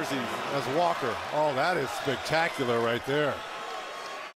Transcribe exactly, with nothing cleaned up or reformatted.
jersey as Walker. Oh, that is spectacular right there.